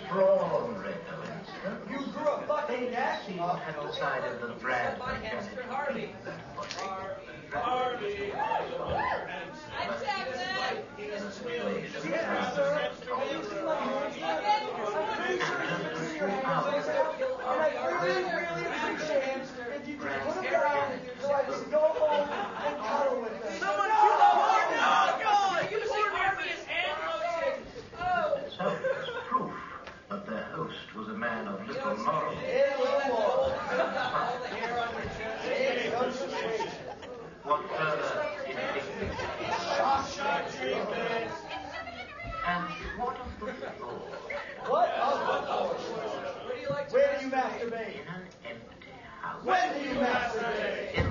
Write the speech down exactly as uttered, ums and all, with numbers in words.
prawn wrecker, Winston. You grew a fucking neck? See what had decided that Brad My hamster, Harvey. Harvey. I'm Chapman. Excuse me, sir. I used to like hands. I'm pretty sure you can see your hands like that. And I really, really appreciate if you just put them down so I can go home and cuddle with them. Someone kill the horn! Oh, God! You see Harvey is hand lotion! Oh! So it's proof that their host was a man of little moral. Hey, little more. What further indignity? And what of the floor? What of the floor? Where do you like to Where do you masturbate? In an empty house. When do you masturbate? In